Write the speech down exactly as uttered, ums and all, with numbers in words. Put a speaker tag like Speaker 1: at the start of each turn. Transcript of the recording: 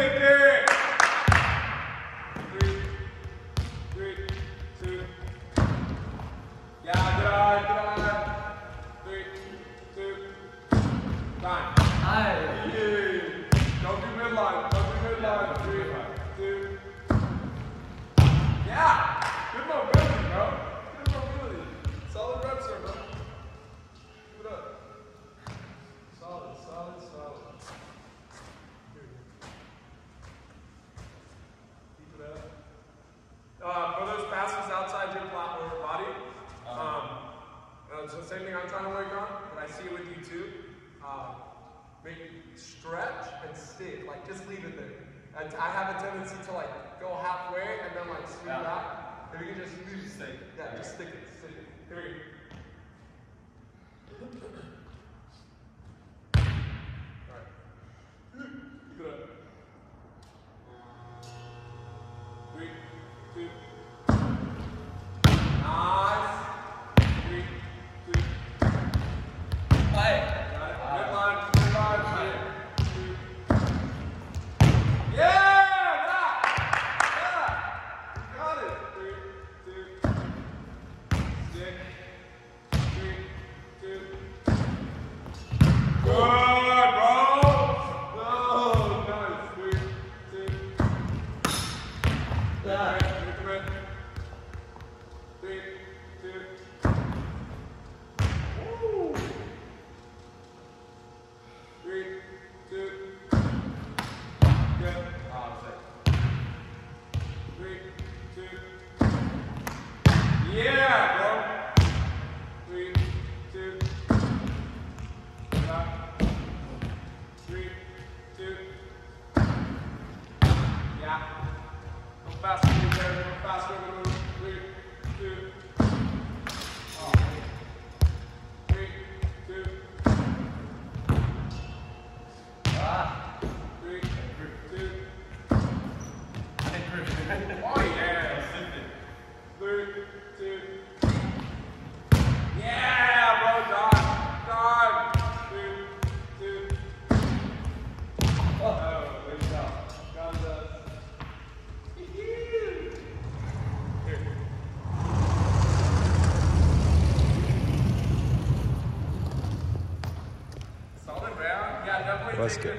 Speaker 1: it. Three, three, two. Yeah, good on, good on. Three, two, nine.
Speaker 2: Hi.
Speaker 1: Yeah. Don't do midline. Don't do midline. Three, two. Yeah. Good mobility, bro. Good mobility. Solid reps there, bro. Keep it up. Solid, solid, solid. Keep it up. Uh, for those passes outside your platform or body, um, uh, it's the same thing I'm trying to work on, but I see it with you too. Uh, make stretch and stick, like just leave it there. And I have a tendency to like go halfway and then like swing
Speaker 2: Yeah.
Speaker 1: back. If you can just
Speaker 2: Just stick.
Speaker 1: Yeah, just stick it, stick it. Here we go. Alright. Keep it up. Three, two. Nice. Three, two.
Speaker 2: Hi.
Speaker 1: Got it. Midline, midline, three, two. Yeah! That! Yeah! You got it. Three, two. Stick. Three, two. Good, bro! Oh, nice. Three, two.
Speaker 2: Yeah.
Speaker 1: Three, two. Woo! Three, two. Good.
Speaker 2: Oh, sick.
Speaker 1: Three, two. Yeah, bro. Three, two. Stop. Three, two. Yeah. Go faster, move there. Go faster, move. Three, two. Oh. Three, two.
Speaker 2: Ah.
Speaker 1: Three, two.
Speaker 2: Improve.
Speaker 1: Oh yeah. Three, two. Yeah, bro, done. Done. Three, two. Oh, there you go. Got the. Here. Solid round. Yeah, definitely.
Speaker 3: Let's
Speaker 1: take
Speaker 3: go.
Speaker 1: it.